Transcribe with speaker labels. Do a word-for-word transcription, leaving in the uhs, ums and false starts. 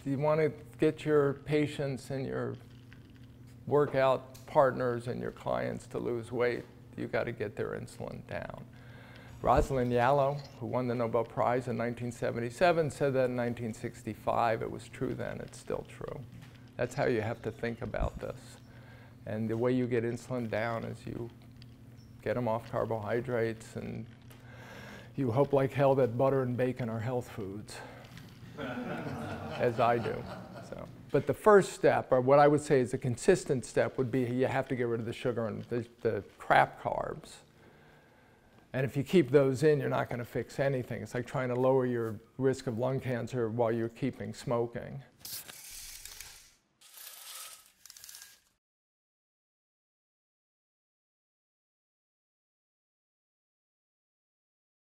Speaker 1: you want to get your patients and your workout partners and your clients to lose weight, you got to get their insulin down. Rosalind Yalow, who won the Nobel Prize in nineteen seventy-seven, said that in nineteen sixty-five. It was true then, it's still true. That's how you have to think about this. And the way you get insulin down is you get them off carbohydrates, and you hope like hell that butter and bacon are health foods, as I do. So. But the first step, or what I would say is a consistent step, would be you have to get rid of the sugar and the, the crap carbs. And if you keep those in, you're not going to fix anything. It's like trying to lower your risk of lung cancer while you're keeping smoking.